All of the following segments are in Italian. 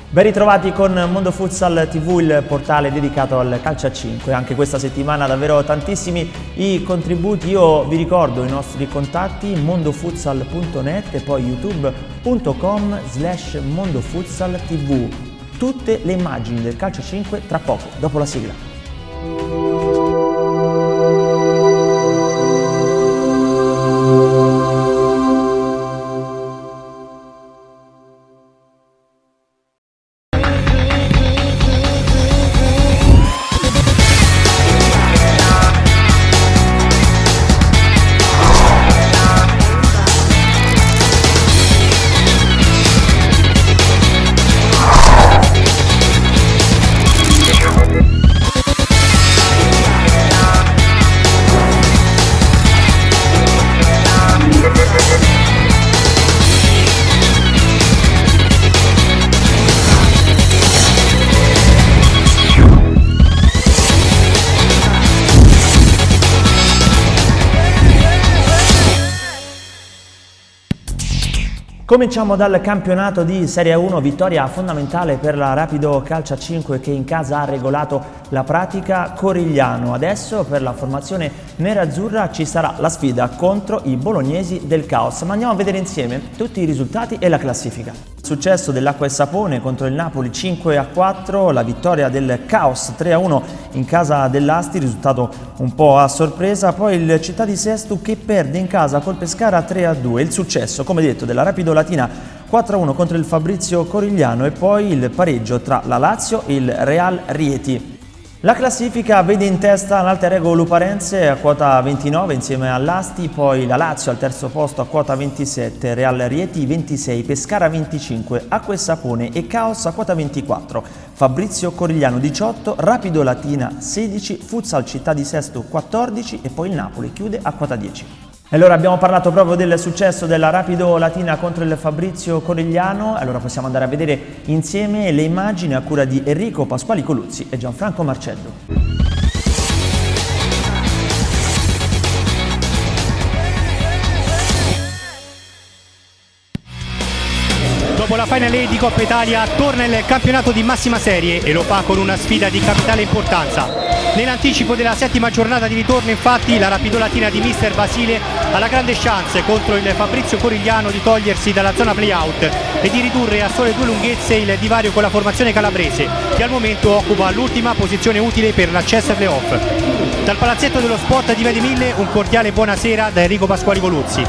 Ben ritrovati con Mondo Futsal TV, il portale dedicato al calcio a 5. Anche questa settimana davvero tantissimi i contributi. Io vi ricordo i nostri contatti: mondofutsal.net e poi youtube.com/mondofutsaltv. Tutte le immagini del calcio a 5 tra poco, dopo la sigla. Cominciamo dal campionato di Serie 1, vittoria fondamentale per la Rapido Calcio a 5 che in casa ha regolato la pratica Corigliano. Adesso per la formazione nerazzurra ci sarà la sfida contro i bolognesi del Caos, ma andiamo a vedere insieme tutti i risultati e la classifica. Successo dell'Acqua e Sapone contro il Napoli 5-4, la vittoria del Caos 3-1 in casa dell'Asti, risultato un po' a sorpresa, poi il Città di Sesto che perde in casa col Pescara 3-2, il successo come detto della Rapido Latina 4-1 contro il Fabrizio Corigliano e poi il pareggio tra la Lazio e il Real Rieti. La classifica vede in testa l'Alter Ego Luparense a quota 29 insieme all'Asti, poi la Lazio al terzo posto a quota 27, Real Rieti 26, Pescara 25, Acqua e Sapone e Caos a quota 24, Fabrizio Corigliano 18, Rapido Latina 16, Futsal Città di Sesto 14 e poi il Napoli chiude a quota 10. E allora abbiamo parlato proprio del successo della Rapido Latina contro il Fabrizio Corigliano, allora possiamo andare a vedere insieme le immagini a cura di Enrico Pasquali Coluzzi e Gianfranco Marcello. Dopo la Final 8 di Coppa Italia torna il campionato di massima serie e lo fa con una sfida di capitale importanza. Nell'anticipo della settima giornata di ritorno infatti la Rapido Latina di mister Basile ha la grande chance contro il Fabrizio Corigliano di togliersi dalla zona play-out e di ridurre a sole 2 lunghezze il divario con la formazione calabrese che al momento occupa l'ultima posizione utile per l'accesso ai play-off. Dal palazzetto dello sport di Vede Mille un cordiale buonasera da Enrico Pasquali Coluzzi.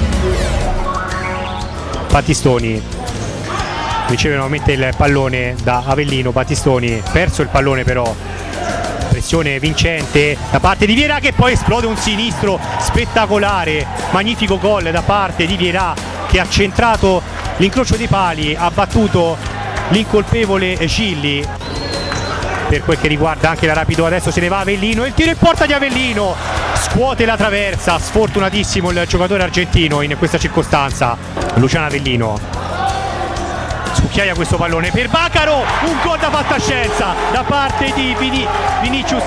Battistoni riceve nuovamente il pallone da Avellino, Battistoni perso il pallone però, pressione vincente da parte di Vierà che poi esplode un sinistro spettacolare, magnifico gol da parte di Vierà che ha centrato l'incrocio dei pali, ha battuto l'incolpevole Gilli. Per quel che riguarda anche la Rapido adesso se ne va Avellino e il tiro in porta di Avellino scuote la traversa, sfortunatissimo il giocatore argentino in questa circostanza. Luciano Avellino scucchiaia questo pallone per Bacaro, un gol da fantascienza da parte di Vinicius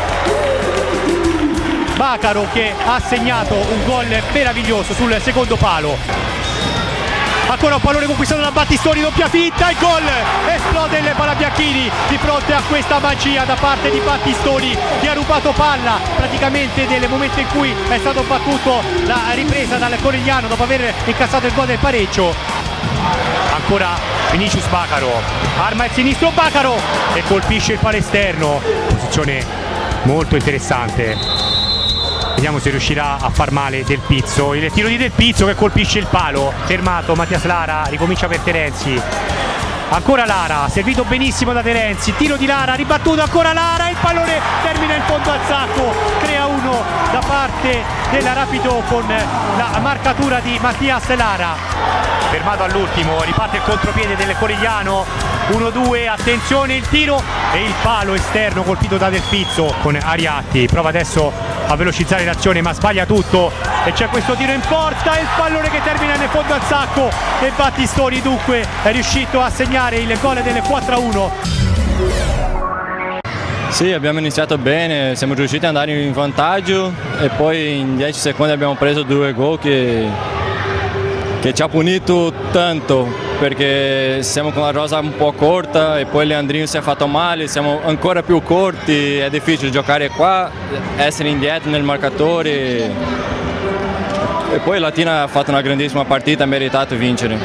Bacaro che ha segnato un gol meraviglioso sul secondo palo. Ancora un pallone conquistato da Battistoni, doppia finta, il gol, esplode il Palabianchini di fronte a questa magia da parte di Battistoni che ha rubato palla praticamente nel momento in cui è stato battuto la ripresa dal Corigliano dopo aver incassato il gol del pareggio. Ancora Vinicius Bacaro, arma il sinistro Bacaro e colpisce il palo esterno, posizione molto interessante. Vediamo se riuscirà a far male Del Pizzo, il tiro di Del Pizzo che colpisce il palo, fermato Mattias Lara, ricomincia per Terenzi. Ancora Lara, servito benissimo da Terenzi, tiro di Lara, ribattuto ancora Lara, il pallone termina in fondo al sacco, 3-1 da parte della Rapido con la marcatura di Mattias Lara. Fermato all'ultimo, riparte il contropiede del Corigliano, 1-2, attenzione il tiro e il palo esterno colpito da Del Pizzo con Ariatti, prova adesso a velocizzare l'azione ma sbaglia tutto e c'è questo tiro in porta, il pallone che termina nel fondo al sacco e Battistoni dunque è riuscito a segnare il gol del 4-1. Sì, abbiamo iniziato bene, siamo riusciti ad andare in vantaggio e poi in 10 secondi abbiamo preso 2 gol che che ci ha punito tanto perché siamo con la rosa un po' corta e poi Leandrinho si è fatto male, siamo ancora più corti, è difficile giocare qua, essere indietro nel marcatore e poi Latina ha fatto una grandissima partita, ha meritato vincere.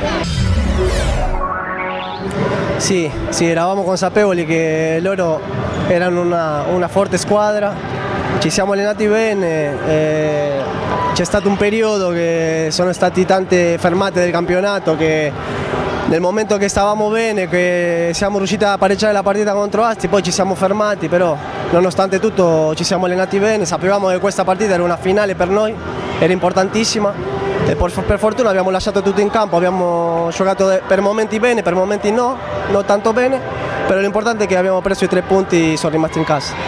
Sì, eravamo consapevoli che loro erano una forte squadra, ci siamo allenati bene, c'è stato un periodo che sono state tante fermate del campionato che nel momento che stavamo bene, che siamo riusciti a pareggiare la partita contro Asti, poi ci siamo fermati, però nonostante tutto ci siamo allenati bene, sapevamo che questa partita era una finale per noi, era importantissima e per fortuna abbiamo lasciato tutto in campo, abbiamo giocato per momenti bene, per momenti no, non tanto bene, però l'importante è che abbiamo preso i 3 punti e sono rimasti in casa.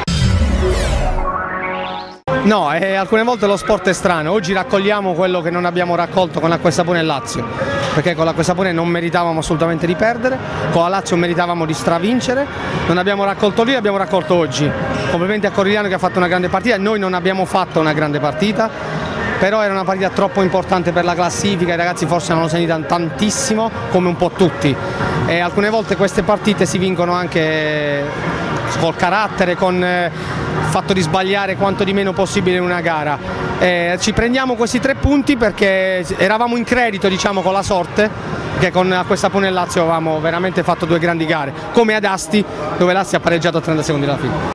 No, alcune volte lo sport è strano, oggi raccogliamo quello che non abbiamo raccolto con l'Acqua e Sapone e Lazio, perché con l'Acqua e Sapone non meritavamo assolutamente di perdere, con la Lazio meritavamo di stravincere, non abbiamo raccolto lì, abbiamo raccolto oggi. Complimenti a Corigliano che ha fatto una grande partita, noi non abbiamo fatto una grande partita, però era una partita troppo importante per la classifica, i ragazzi forse non lo sentito tantissimo, come un po' tutti, e alcune volte queste partite si vincono anche col carattere, con il fatto di sbagliare quanto di meno possibile in una gara. Ci prendiamo questi 3 punti perché eravamo in credito, diciamo, con la sorte, che con Acqua e Sapone e Lazio avevamo veramente fatto 2 grandi gare, come ad Asti, dove l'Asti ha pareggiato a 30 secondi dalla fine.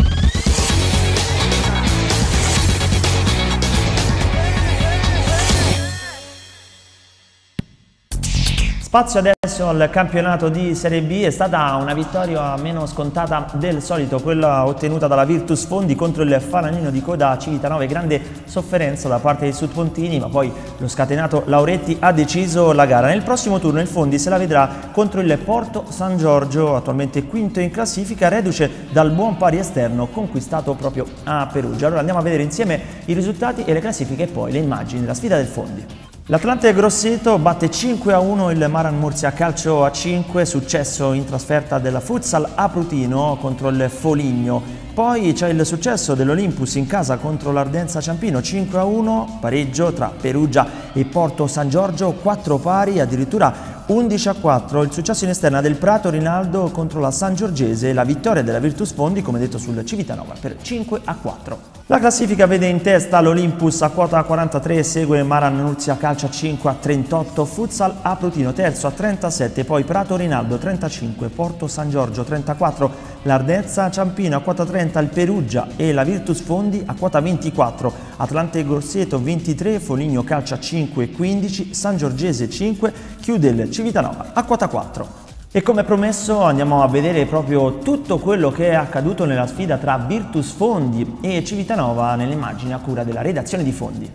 Spazio adesso al campionato di Serie B, è stata una vittoria meno scontata del solito, quella ottenuta dalla Virtus Fondi contro il Falanino di Coda Civitanova, grande sofferenza da parte dei sudpontini, ma poi lo scatenato Lauretti ha deciso la gara. Nel prossimo turno il Fondi se la vedrà contro il Porto San Giorgio, attualmente quinto in classifica, reduce dal buon pari esterno conquistato proprio a Perugia. Allora andiamo a vedere insieme i risultati e le classifiche e poi le immagini della sfida del Fondi. L'Atlante Grosseto batte 5-1 il Maran Murcia calcio a 5, successo in trasferta della Futsal Aprutino contro il Foligno. Poi c'è il successo dell'Olympus in casa contro l'Ardenza Ciampino 5-1, pareggio tra Perugia e Porto San Giorgio, 4 pari, addirittura 11-4, il successo in esterna del Prato Rinaldo contro la San Giorgese e la vittoria della Virtus Fondi, come detto, sul Civitanova per 5-4. La classifica vede in testa l'Olympus a quota 43, segue Maran Murcia calcio a 5 a 38, Futsal Aprutino terzo a 37, poi Prato Rinaldo 35, Porto San Giorgio 34, l'Ardenza Ciampino a quota 30, il Perugia e la Virtus Fondi a quota 24, Atlante Grosseto 23, Foligno calcio a 5 15, San Giorgese 5, chiude il Civitanova a quota 4. E come promesso andiamo a vedere proprio tutto quello che è accaduto nella sfida tra Virtus Fondi e Civitanova nelle immagini a cura della redazione di Fondi.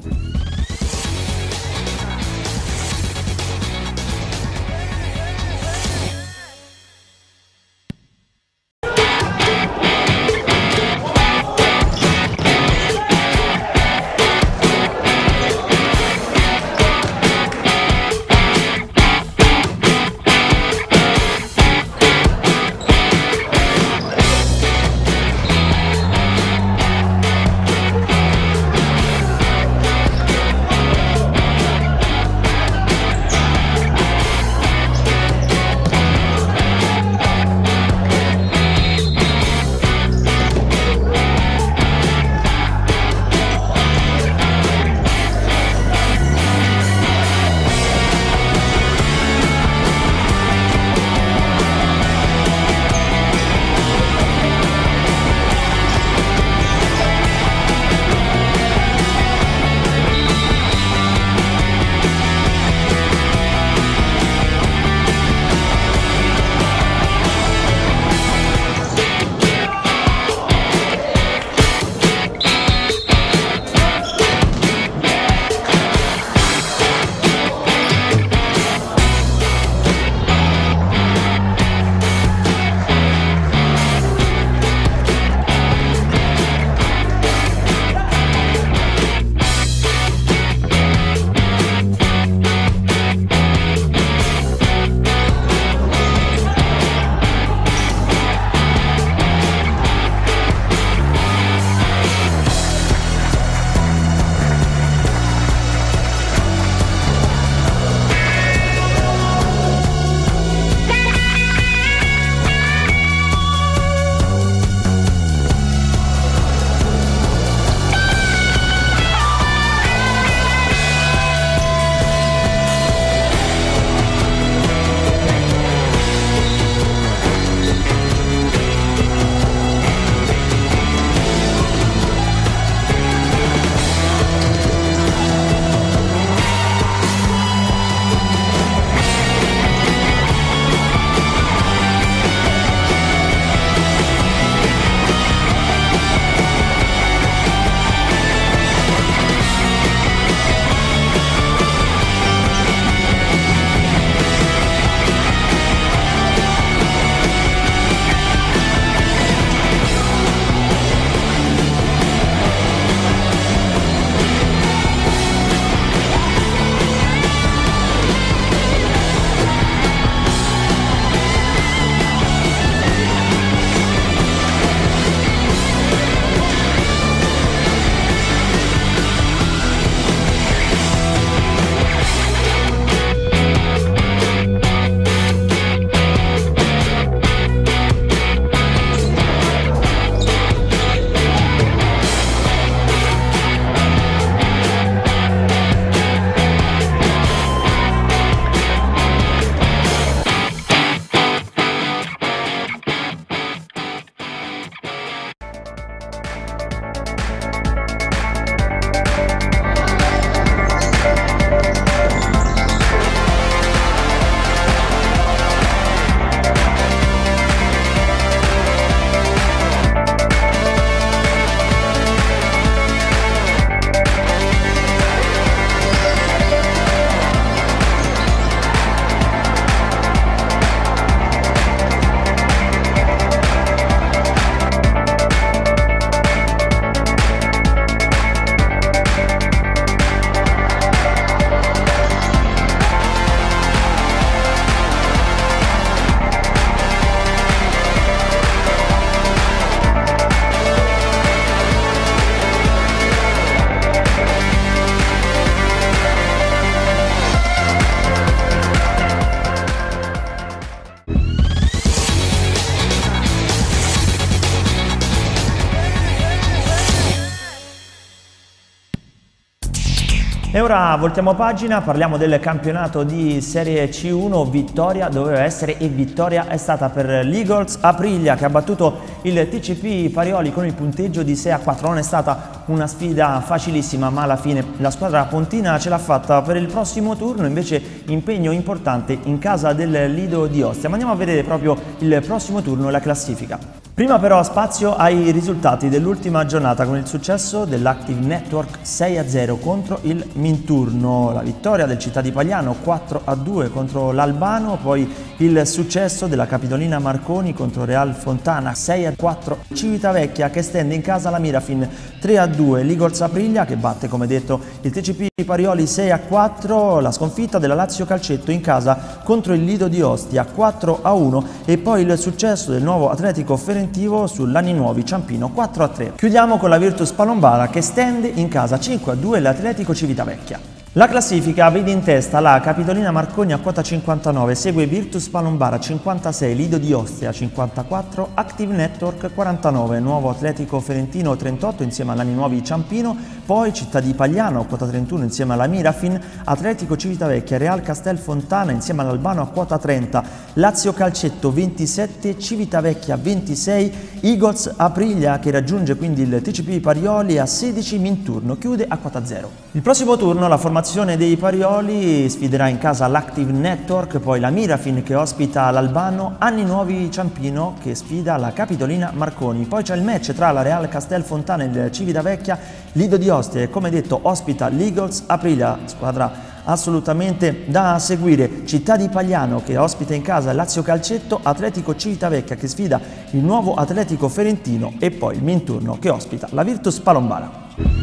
E ora voltiamo pagina, parliamo del campionato di Serie C1. Vittoria doveva essere e vittoria è stata per l'Eagles Aprilia, che ha battuto il TCP Parioli con il punteggio di 6-4. Non è stata una sfida facilissima, ma alla fine la squadra pontina ce l'ha fatta. Per il prossimo turno invece impegno importante in casa del Lido di Ostia. Ma andiamo a vedere proprio il prossimo turno e la classifica. Prima però spazio ai risultati dell'ultima giornata con il successo dell'Active Network 6-0 contro il Minturno, la vittoria del Città di Pagliano 4-2 contro l'Albano, poi il successo della Capitolina Marconi contro Real Fontana 6-4, Civitavecchia che stende in casa la Mirafin 3-2, l'Eagles Aprilia che batte come detto il TCP Parioli 6-4, la sconfitta della Lazio Calcetto in casa contro il Lido di Ostia 4-1 e poi il successo del nuovo Atletico Ferentino sull'Anni Nuovi Ciampino 4-3. Chiudiamo con la Virtus Palombara che stende in casa 5-2 l'Atletico Civitavecchia. La classifica vede in testa la Capitolina Marconi a quota 59, segue Virtus Palombara 56, Lido di Ostia 54, Active Network 49, Nuovo Atletico Ferentino 38 insieme all'Anni Nuovi Ciampino, poi Città di Pagliano a quota 31 insieme alla Mirafin, Atletico Civitavecchia, Real Castel Fontana insieme all'Albano a quota 30, Lazio Calcetto 27, Civitavecchia 26, Eagles Aprilia che raggiunge quindi il TCP Parioli a 16, Minturno chiude a quota 0. Il prossimo turno la formazione dei Parioli sfiderà in casa l'Active Network, poi la Mirafin che ospita l'Albano, Anni Nuovi Ciampino che sfida la Capitolina Marconi, poi c'è il match tra la Real Castel Fontana e il Civitavecchia, Lido di Ostia e come detto ospita l'Eagles Aprilia, squadra assolutamente da seguire, Città di Pagliano che ospita in casa Lazio Calcetto, Atletico Civitavecchia che sfida il nuovo Atletico Ferentino e poi il Minturno che ospita la Virtus Palombara.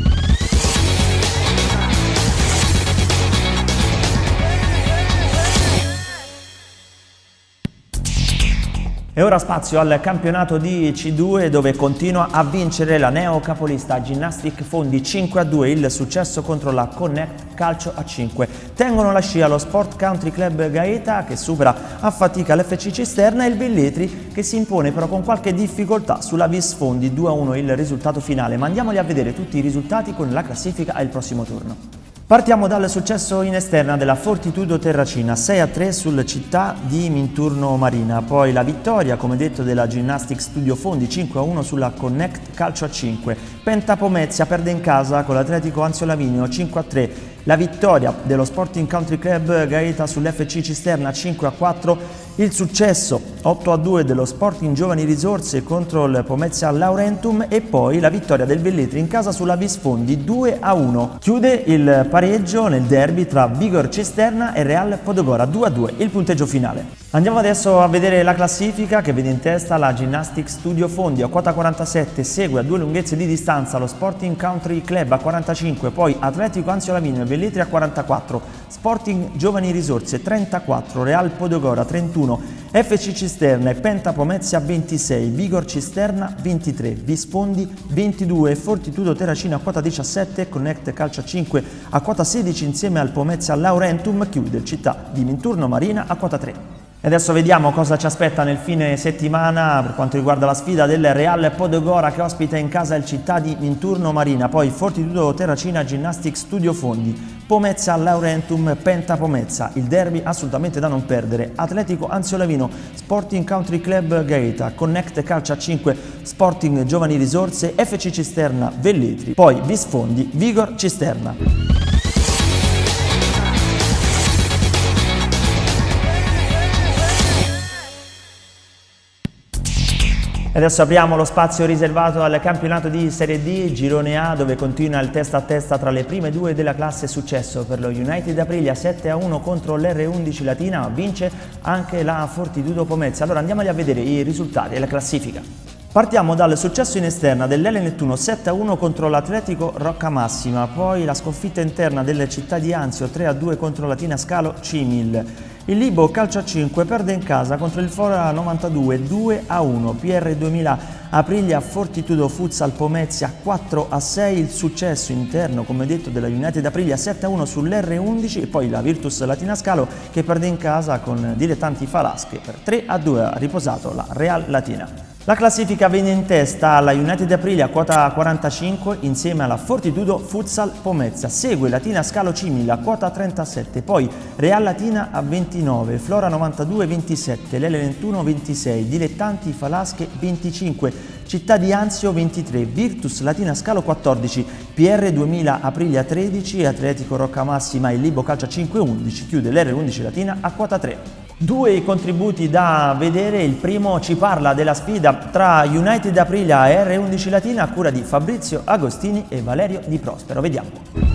E ora spazio al campionato di C2 dove continua a vincere la neocapolista Ginnastic Fondi 5-2, il successo contro la Connect Calcio a 5. Tengono la scia lo Sport Country Club Gaeta che supera a fatica l'FC Cisterna e il Velletri che si impone però con qualche difficoltà sulla Vis Fondi 2-1 il risultato finale. Ma andiamoli a vedere tutti i risultati con la classifica e il prossimo turno. Partiamo dal successo in esterna della Fortitudo Terracina 6-3 sul Città di Minturno Marina, poi la vittoria come detto della Ginnastic Studio Fondi 5-1 sulla Connect Calcio a 5, Penta Pomezia perde in casa con l'Atletico Anzio Lavinio 5-3, la vittoria dello Sporting Country Club Gaeta sull'FC Cisterna 5-4, il successo 8-2 dello Sporting Giovani Risorse contro il Pomezia Laurentum e poi la vittoria del Velletri in casa sulla Visfondi 2-1. Chiude il pareggio nel derby tra Vigor Cisterna e Real Podogora 2-2, il punteggio finale. Andiamo adesso a vedere la classifica che vede in testa la Ginnastic Studio Fondi a quota 47, segue a 2 lunghezze di distanza lo Sporting Country Club a 45, poi Atletico Anzio Lavinio e Velletri a 44, Sporting Giovani Risorse 34, Real Podogora 31, FC Cisterna e Penta Pomezia 26, Vigor Cisterna 23, Visfondi 22, Fortitudo Terracina a quota 17, Connect Calcio a 5 a quota 16 insieme al Pomezia Laurentum, chiude il Città di Minturno Marina a quota 3. E adesso vediamo cosa ci aspetta nel fine settimana per quanto riguarda la sfida del Real Podogora che ospita in casa il Città di Minturno Marina, poi Fortitudo Terracina Ginnastic Studio Fondi, Pomezia Laurentum Penta Pomezia, il derby assolutamente da non perdere, Atletico Anzio Lavino, Sporting Country Club Gaeta, Connect Calcio a 5, Sporting Giovani Risorse, FC Cisterna Velletri, poi Visfondi Vigor Cisterna. Adesso apriamo lo spazio riservato al campionato di Serie D, Girone A, dove continua il testa a testa tra le prime due della classe. Successo per lo United Aprilia 7-1 contro l'R11 Latina, ma vince anche la Fortitudo Pomezia. Allora andiamoli a vedere i risultati e la classifica. Partiamo dal successo in esterna dell'L Nettuno 7-1 contro l'Atletico Roccamassima, poi la sconfitta interna delle Città di Anzio 3-2 contro Latina Scalo Cimil. Il Libo Calcio a 5 perde in casa contro il Fora 92 2-1, PR 2000 Aprilia Fortitudo Futsal Pomezia 4-6, il successo interno come detto della United Aprilia 7-1 sull'R11 e poi la Virtus Latina Scalo che perde in casa con Dilettanti Falasche per 3-2, ha riposato la Real Latina. La classifica vede in testa la United Aprilia a quota 45 insieme alla Fortitudo Futsal Pomezia, segue Latina Scalo Cimil a quota 37, poi Real Latina a 29, Flora 92 27, Lele 21 26, Dilettanti Falasche 25, Città di Anzio 23, Virtus Latina Scalo 14, PR 2000 Aprilia 13, Atletico Roccamassima e Libo Calcia 5 11, chiude l'R11 Latina a quota 3. Due i contributi da vedere, il primo ci parla della sfida tra United Aprilia e R11 Latina a cura di Fabrizio Agostini e Valerio Di Prospero. Vediamo.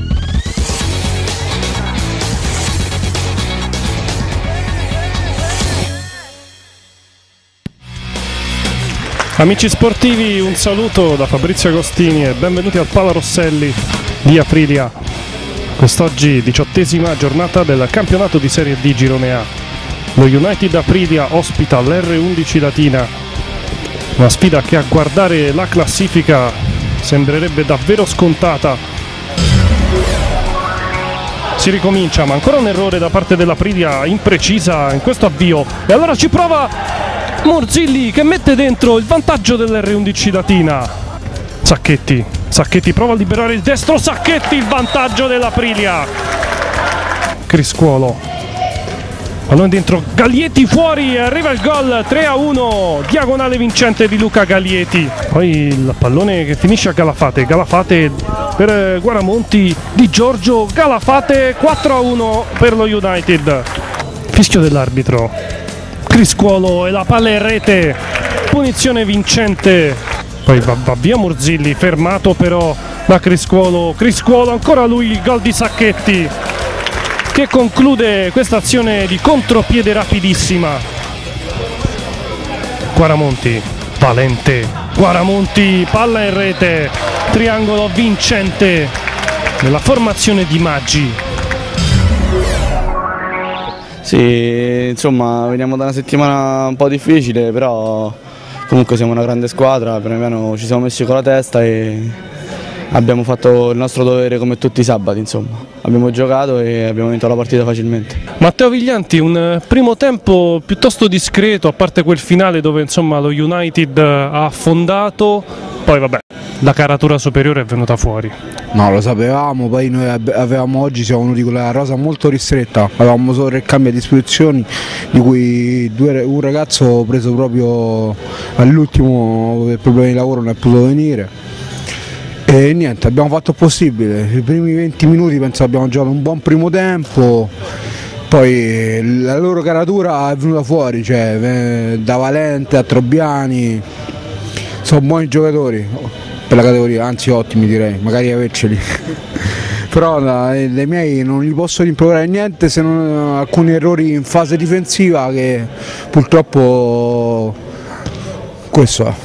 Amici sportivi, un saluto da Fabrizio Agostini e benvenuti al Pala Rosselli di Aprilia. Quest'oggi 18ª giornata del campionato di Serie D Girone A. Lo United Aprilia ospita l'R11 Latina, una sfida che a guardare la classifica sembrerebbe davvero scontata. Si ricomincia, ma ancora un errore da parte dell'Aprilia imprecisa in questo avvio, e allora ci prova Murzilli che mette dentro il vantaggio dell'R11 Latina. Sacchetti prova a liberare il destro, Sacchetti, il vantaggio dell'Aprilia. Criscuolo, pallone dentro, Gaglietti fuori, arriva il gol 3-1, diagonale vincente di Luca Gaglietti. Poi il pallone che finisce a Galafate per Guaramonti di Giorgio, Galafate 4-1 per lo United. Fischio dell'arbitro, Criscuolo e la palla in rete, punizione vincente. Poi va via Murzilli, fermato però da Criscuolo, ancora lui, il gol di Sacchetti che conclude questa azione di contropiede rapidissima. Guaramonti, Valente, Guaramonti, palla in rete, triangolo vincente nella formazione di Maggi. Sì, insomma, veniamo da una settimana un po' difficile, però comunque siamo una grande squadra, piano piano ci siamo messi con la testa e abbiamo fatto il nostro dovere come tutti i sabati, insomma. Abbiamo giocato e abbiamo vinto la partita facilmente. Matteo Viglianti, un primo tempo piuttosto discreto, a parte quel finale dove insomma lo United ha affondato, poi vabbè, la caratura superiore è venuta fuori. No, lo sapevamo, poi noi avevamo oggi, siamo venuti con la rosa molto ristretta, avevamo solo 3 cambi a disposizione, di cui un ragazzo preso proprio all'ultimo per problemi di lavoro non è potuto venire. E niente, abbiamo fatto il possibile, i primi 20 minuti penso abbiamo giocato un buon primo tempo, poi la loro caratura è venuta fuori, cioè da Valente a Trobbiani, sono buoni giocatori per la categoria, anzi ottimi direi, magari averceli. Però dai miei non gli posso rimproverare niente se non alcuni errori in fase difensiva che purtroppo questo è.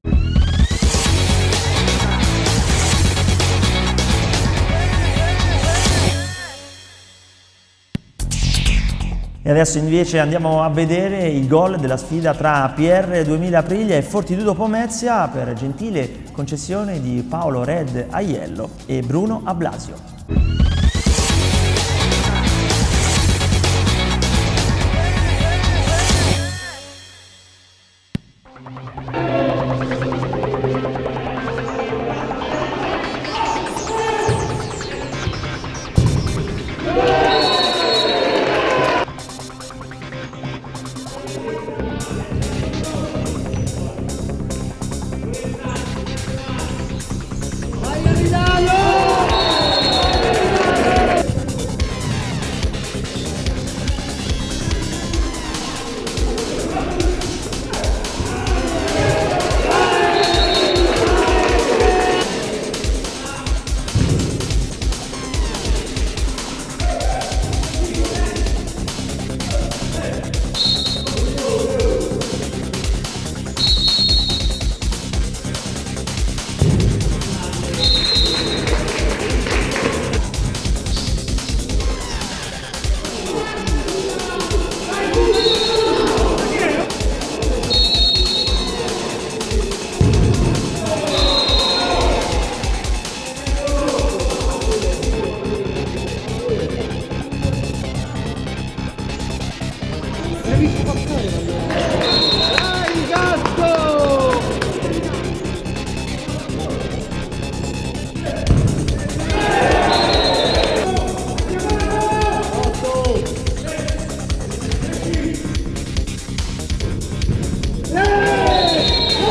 E adesso invece andiamo a vedere il gol della sfida tra PR 2000 Aprilia e Fortitudo Pomezia per gentile concessione di Paolo Red Aiello e Bruno Ablasio.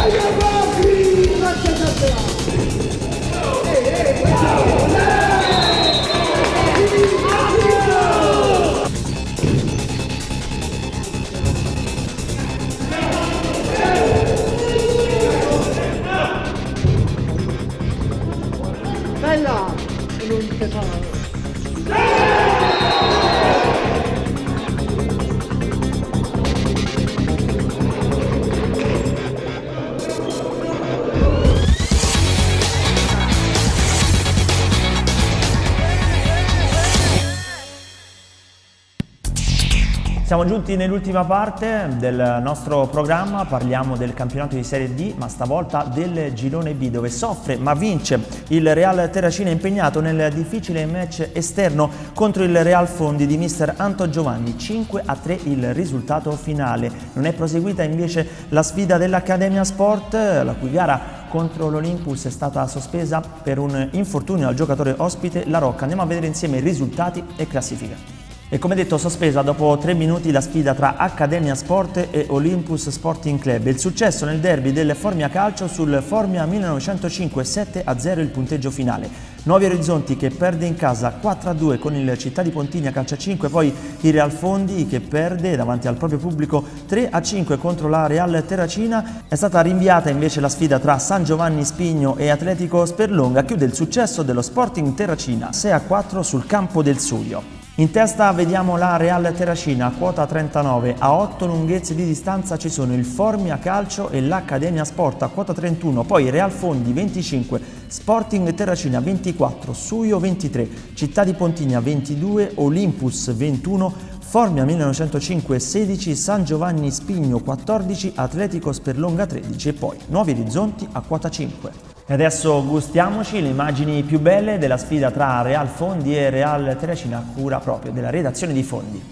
Siamo giunti nell'ultima parte del nostro programma, parliamo del campionato di Serie D, ma stavolta del girone B, dove soffre ma vince il Real Terracina, impegnato nel difficile match esterno contro il Real Fondi di mister Anto Giovanni. 5-3 il risultato finale. Non è proseguita invece la sfida dell'Accademia Sport, la cui gara contro l'Olympus è stata sospesa per un infortunio al giocatore ospite La Rocca. Andiamo a vedere insieme i risultati e classifica. E come detto, sospesa dopo 3 minuti la sfida tra Accademia Sport e Olympus Sporting Club. Il successo nel derby del Formia Calcio sul Formia 1905, 7-0 il punteggio finale. Nuovi Orizzonti che perde in casa 4-2 con il Città di Pontigna Calcio 5, poi il Real Fondi che perde davanti al proprio pubblico 3-5 contro la Real Terracina. È stata rinviata invece la sfida tra San Giovanni Spigno e Atletico Sperlonga. Chiude il successo dello Sporting Terracina 6-4 sul campo del Surio. In testa vediamo la Real Terracina, quota 39, a 8 lunghezze di distanza ci sono il Formia Calcio e l'Accademia Sport a quota 31, poi Real Fondi 25, Sporting Terracina 24, Suio 23, Città di Pontigna 22, Olympus 21, Formia 1905 16, San Giovanni Spigno 14, Atletico Sperlonga 13 e poi Nuovi Orizzonti a quota 5. E adesso gustiamoci le immagini più belle della sfida tra Real Fondi e Real Terracina, a cura proprio della redazione di Fondi.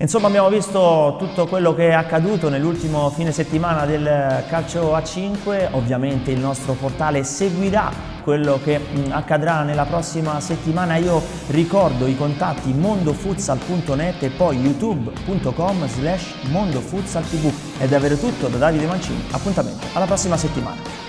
Insomma, abbiamo visto tutto quello che è accaduto nell'ultimo fine settimana del calcio a 5, ovviamente il nostro portale seguirà quello che accadrà nella prossima settimana. Io ricordo i contatti mondofutsal.net e poi youtube.com/mondofutsaltv. È davvero tutto da Davide Mancini, appuntamento alla prossima settimana.